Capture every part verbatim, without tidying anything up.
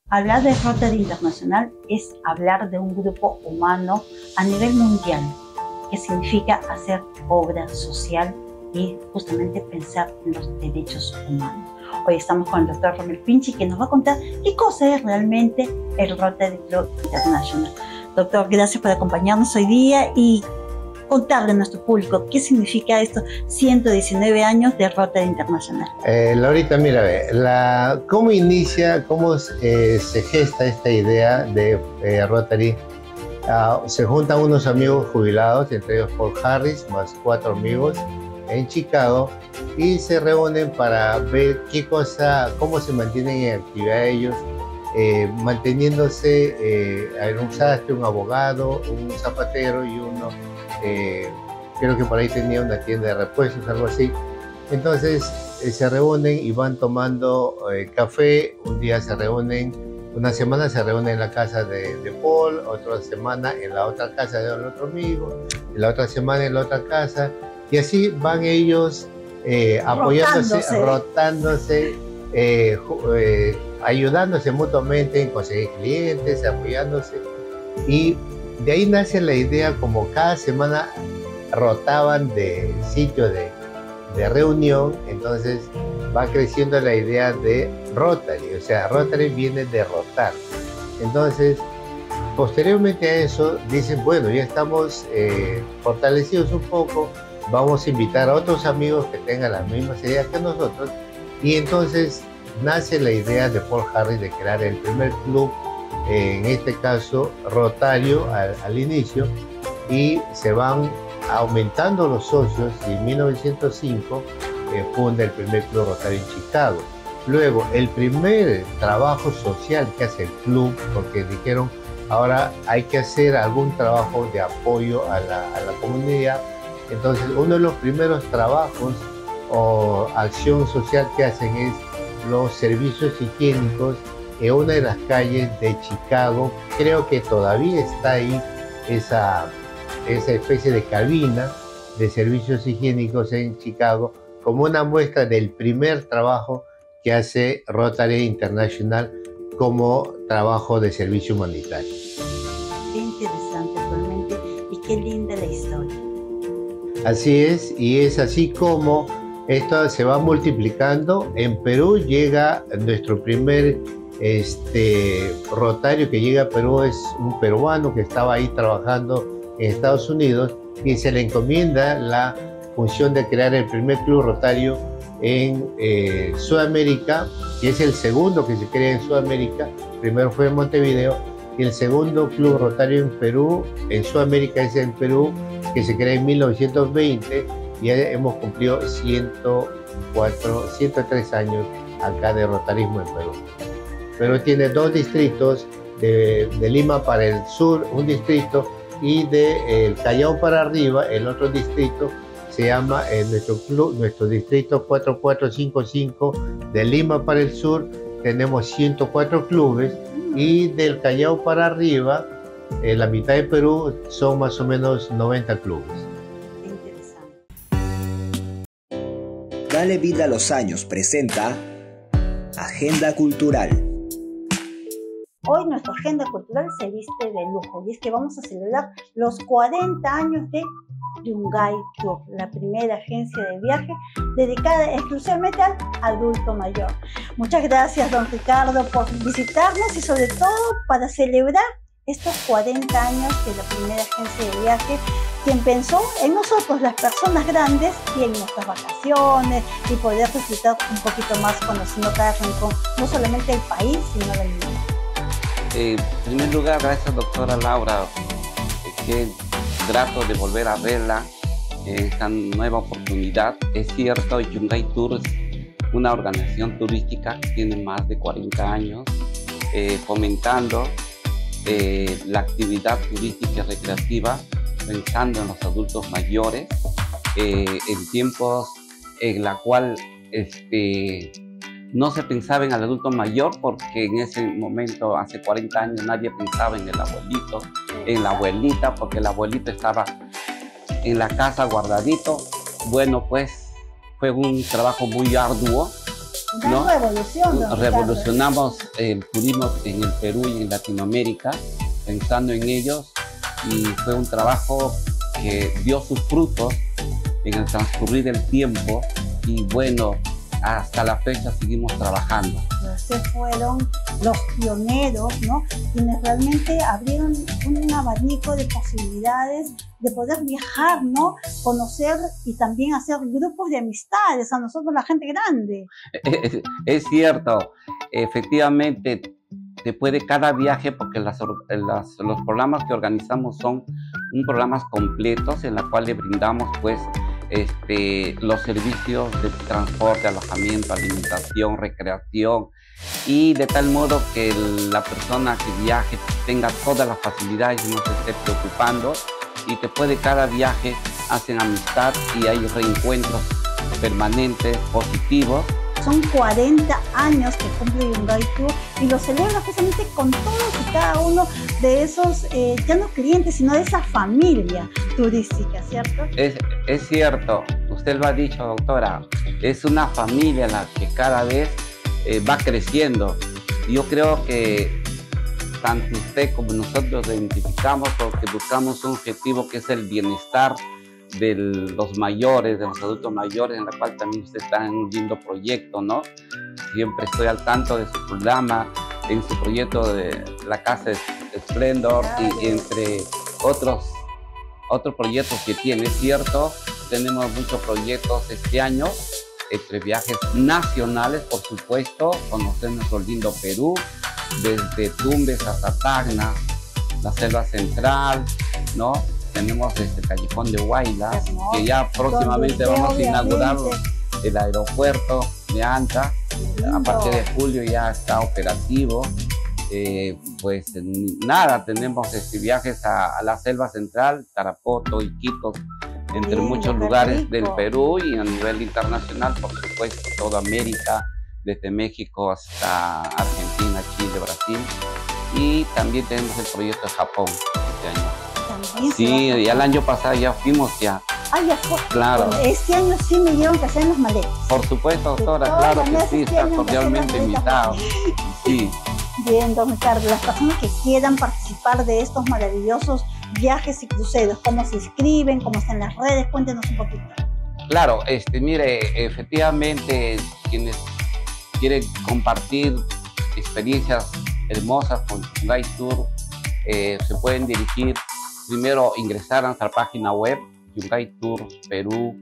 Hablar de Rotary Internacional es hablar de un grupo humano a nivel mundial, que significa hacer obra social y justamente pensar en los derechos humanos. Hoy estamos con el doctor Romel Pinchi, que nos va a contar qué cosa es realmente el Rotary Club International. Doctor, gracias por acompañarnos hoy día y contarle a nuestro público qué significa estos ciento diecinueve años de Rotary International. Eh, Laurita, mira, la, ¿cómo inicia, cómo eh, se gesta esta idea de eh, Rotary? Uh, se juntan unos amigos jubilados, entre ellos Paul Harris, más cuatro amigos en Chicago, y se reúnen para ver qué cosa, cómo se mantienen en actividad ellos, eh, manteniéndose eh, en un sastre, un abogado, un zapatero y uno, eh, creo que por ahí tenía una tienda de repuestos, algo así. Entonces eh, se reúnen y van tomando eh, café. Un día se reúnen, una semana se reúnen en la casa de, de Paul, otra semana en la otra casa del otro amigo, y la otra semana en la otra casa, y así van ellos eh, apoyándose, rotándose, rotándose eh, eh, ayudándose mutuamente en conseguir clientes, apoyándose, y de ahí nace la idea, como cada semana rotaban de sitio de, de reunión, entonces va creciendo la idea de Rotary, o sea, Rotary viene de rotar. Entonces, posteriormente a eso, dicen, bueno, ya estamos eh, fortalecidos un poco, vamos a invitar a otros amigos que tengan las mismas ideas que nosotros, y entonces nace la idea de Paul Harris de crear el primer club, en este caso rotario al, al inicio, y se van aumentando los socios, y en mil novecientos cinco eh, funda el primer club rotario en Chicago. Luego, el primer trabajo social que hace el club, porque dijeron, ahora hay que hacer algún trabajo de apoyo a la, a la comunidad. Entonces, uno de los primeros trabajos o acción social que hacen es los servicios higiénicos en una de las calles de Chicago. Creo que todavía está ahí esa, esa especie de cabina de servicios higiénicos en Chicago, como una muestra del primer trabajo que hace Rotary International como trabajo de servicio humanitario. Qué interesante realmente y qué linda la historia. Así es, y es así como esto se va multiplicando. En Perú llega nuestro primer este, rotario que llega a Perú, es un peruano que estaba ahí trabajando en Estados Unidos, y se le encomienda la función de crear el primer club rotario en eh, Sudamérica, que es el segundo que se crea en Sudamérica. Primero fue en Montevideo, y el segundo club rotario en Perú, en Sudamérica, es en Perú, que se crea en mil novecientos veinte, y ya hemos cumplido ciento cuatro, ciento tres años acá de rotarismo en Perú. Perú tiene dos distritos, de, de Lima para el sur un distrito, y de el Callao para arriba el otro distrito. Se llama eh, nuestro club, nuestro distrito cuatro cuatro cinco cinco. De Lima para el sur tenemos ciento cuatro clubes, y del Callao para arriba, eh, la mitad de Perú, son más o menos noventa clubes. Interesante. Dale vida a los años presenta Agenda Cultural. Hoy nuestra agenda cultural se viste de lujo, y es que vamos a celebrar los cuarenta años de Yungay Tour, la primera agencia de viaje dedicada exclusivamente al adulto mayor. Muchas gracias, don Ricardo, por visitarnos, y sobre todo para celebrar estos cuarenta años de la primera agencia de viaje, quien pensó en nosotros, las personas grandes, y en nuestras vacaciones, y poder disfrutar un poquito más conociendo cada rincón, no solamente del país, sino del mundo. Eh, en primer lugar, gracias, doctora Laura. Eh, qué grato de volver a verla en esta nueva oportunidad. Es cierto, Yungay Tour es una organización turística que tiene más de cuarenta años eh, fomentando eh, la actividad turística y recreativa, pensando en los adultos mayores, eh, en tiempos en la cual este, no se pensaba en el adulto mayor, porque en ese momento, hace cuarenta años, nadie pensaba en el abuelito, en la abuelita, porque el abuelito estaba en la casa guardadito. Bueno, pues fue un trabajo muy arduo Una ¿no? revolución, don Revolucionamos el turismo en el Perú y en Latinoamérica, pensando en ellos, y fue un trabajo que dio sus frutos en el transcurrir del tiempo, y bueno, hasta la fecha seguimos trabajando. Ustedes fueron los pioneros, ¿no? Quienes realmente abrieron un abanico de posibilidades de poder viajar, ¿no? Conocer y también hacer grupos de amistades, a nosotros la gente grande. Es, es cierto, efectivamente, después de cada viaje, porque las, las, los programas que organizamos son un programas completos en los cuales brindamos pues este, los servicios de transporte, alojamiento, alimentación, recreación, y de tal modo que la persona que viaje tenga todas las facilidades y no se esté preocupando, y después de cada viaje hacen amistad y hay reencuentros permanentes, positivos. Son cuarenta años que cumple Yungay Tour y lo celebra justamente con todos y cada uno de esos, eh, ya no clientes, sino de esa familia turística, ¿cierto? Es, es cierto, usted lo ha dicho, doctora, es una familia la que cada vez eh, va creciendo. Yo creo que tanto usted como nosotros lo identificamos porque buscamos un objetivo que es el bienestar de los mayores, de los adultos mayores, en la cual también usted está en un lindo proyecto, ¿no? Siempre estoy al tanto de su programa, en su proyecto de la Casa Splendor y entre otros, otros proyectos que tiene, ¿cierto? Tenemos muchos proyectos este año, entre viajes nacionales, por supuesto, conocer nuestro lindo Perú, desde Tumbes hasta Tacna, la Selva Central, ¿no? Tenemos este Callejón de Huaylas, hermoso, que ya próximamente vamos a inaugurar el aeropuerto de Anta. Lindo. A partir de julio ya está operativo. Eh, pues nada, tenemos este, viajes a, a la Selva Central, Tarapoto, Iquitos, entre Bien, muchos lugares rico. del Perú, y a nivel internacional, por supuesto, toda América, desde México hasta Argentina, Chile, Brasil. Y también tenemos el proyecto de Japón este año. Sí, y el año pasado ya fuimos ya. Ah, ya fue. Claro. Bueno, este año sí me dieron que hacer las maletas. Por supuesto, doctora, claro que sí, está cordialmente invitado. Sí. Bien, don Ricardo, las personas que quieran participar de estos maravillosos viajes y cruceros, ¿cómo se inscriben? ¿Cómo están las redes? Cuéntenos un poquito. Claro, este, mire, efectivamente, quienes quieren compartir experiencias hermosas con Yungay Tour, eh, se pueden dirigir. Primero ingresar a nuestra página web yungay tour perú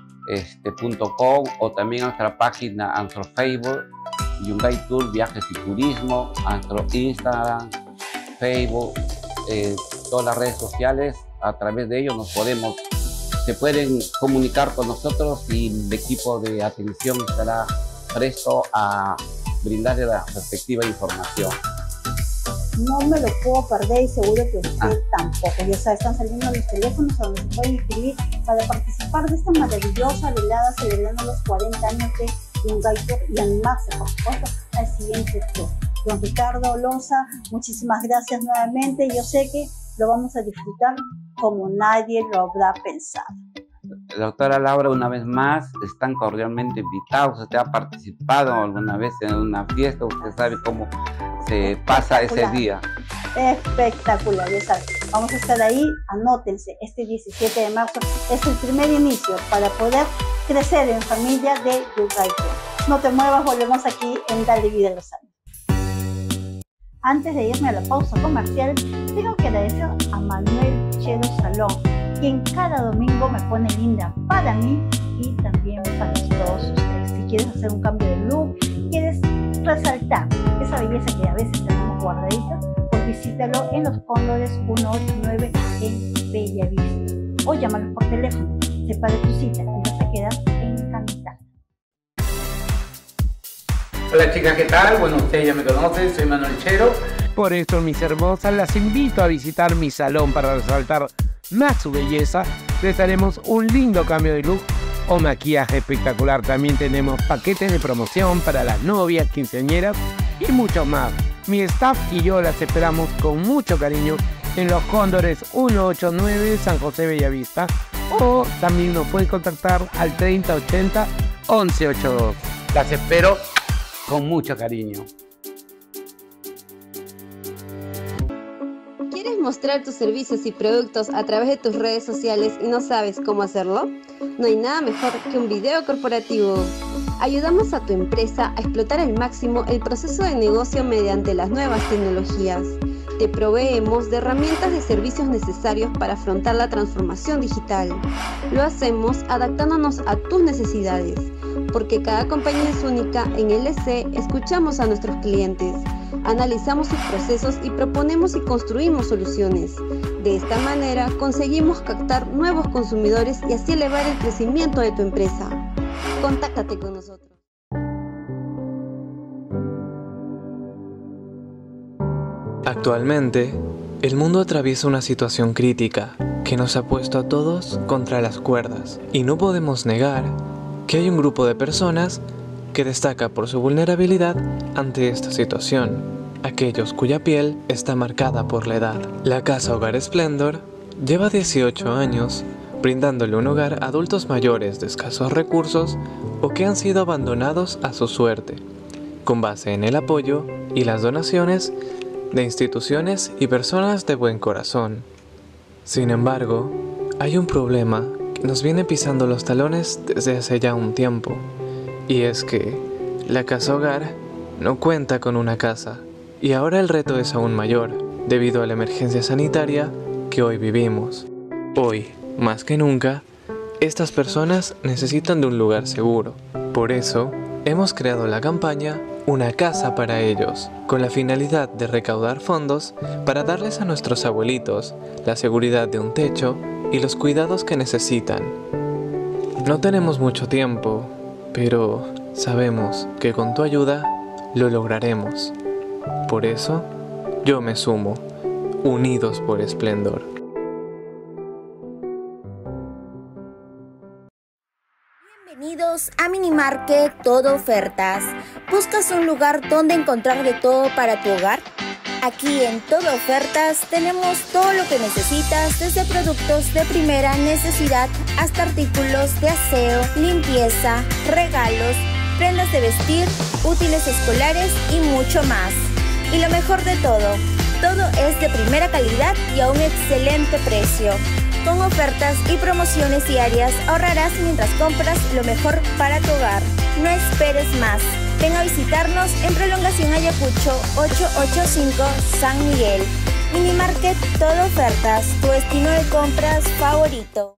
punto com este, o también a nuestra página, a nuestro Facebook Yungay Tour Viajes y Turismo, a nuestro Instagram, Facebook, eh, todas las redes sociales. A través de ellos nos podemos, se pueden comunicar con nosotros y el equipo de atención estará presto a brindarle la respectiva información. No me lo puedo perder y seguro que usted ah. tampoco. Ya sabe, están saliendo los teléfonos a donde se pueden inscribir para participar de esta maravillosa velada celebrando los cuarenta años de Yungay Tour y animarse, por supuesto, al siguiente tour. Don Ricardo Loza, muchísimas gracias nuevamente. Yo sé que lo vamos a disfrutar como nadie lo habrá pensado. Doctora Laura, una vez más, están cordialmente invitados. Usted ha participado alguna vez en una fiesta, usted sabe cómo se pasa ese día. Espectacular, ya saben. Vamos a estar ahí, anótense, este diecisiete de marzo es el primer inicio para poder crecer en familia de Yungay Tour. No te muevas, volvemos aquí en Dale Vida a los Años. Antes de irme a la pausa comercial, tengo que agradecer a Manuel Chero Salón, quien cada domingo me pone linda para mí y también para todos ustedes. Si quieres hacer un cambio de look, quieres resaltar esa belleza que a veces tenemos guardadita, pues visítalo en Los Cóndores ciento ochenta y nueve en Bellavista, o llámalos por teléfono. Separa tu cita y vas a quedar encantada. Hola chicas, ¿qué tal? Bueno, ustedes ya me conocen, soy Manuel Chero. Por eso, mis hermosas, las invito a visitar mi salón para resaltar más su belleza. Les haremos un lindo cambio de look o maquillaje espectacular. También tenemos paquetes de promoción para las novias, quinceañeras y mucho más. Mi staff y yo las esperamos con mucho cariño en Los Cóndores ciento ochenta y nueve, San José, Bellavista, o también nos pueden contactar al treinta ochenta once ochenta y dos. Las espero. con mucho cariño. ¿Quieres mostrar tus servicios y productos a través de tus redes sociales y no sabes cómo hacerlo? No hay nada mejor que un video corporativo. Ayudamos a tu empresa a explotar al máximo el proceso de negocio mediante las nuevas tecnologías. Te proveemos de herramientas y servicios necesarios para afrontar la transformación digital. Lo hacemos adaptándonos a tus necesidades, porque cada compañía es única. En L C escuchamos a nuestros clientes, analizamos sus procesos y proponemos y construimos soluciones. De esta manera conseguimos captar nuevos consumidores y así elevar el crecimiento de tu empresa. Contáctate con nosotros. Actualmente, el mundo atraviesa una situación crítica que nos ha puesto a todos contra las cuerdas, y no podemos negar que hay un grupo de personas que destaca por su vulnerabilidad ante esta situación, aquellos cuya piel está marcada por la edad. La Casa Hogar Splendor lleva dieciocho años brindándole un hogar a adultos mayores de escasos recursos o que han sido abandonados a su suerte, con base en el apoyo y las donaciones de instituciones y personas de buen corazón. Sin embargo, hay un problema que nos viene pisando los talones desde hace ya un tiempo, y es que la Casa Hogar no cuenta con una casa, y ahora el reto es aún mayor, debido a la emergencia sanitaria que hoy vivimos. Hoy, más que nunca, estas personas necesitan de un lugar seguro. Por eso, hemos creado la campaña Una Casa para Ellos, con la finalidad de recaudar fondos para darles a nuestros abuelitos la seguridad de un techo y los cuidados que necesitan. No tenemos mucho tiempo, pero sabemos que con tu ayuda lo lograremos. Por eso, yo me sumo, unidos por Splendor. Bienvenidos a Minimarket Todo Ofertas. ¿Buscas un lugar donde encontrar de todo para tu hogar? Aquí en Todo Ofertas tenemos todo lo que necesitas, desde productos de primera necesidad hasta artículos de aseo, limpieza, regalos, prendas de vestir, útiles escolares y mucho más. Y lo mejor de todo, todo es de primera calidad y a un excelente precio. Con ofertas y promociones diarias ahorrarás mientras compras lo mejor para tu hogar. No esperes más. Ven a visitarnos en Prolongación Ayacucho ochocientos ochenta y cinco San Miguel. Minimarket Todo Ofertas, tu destino de compras favorito.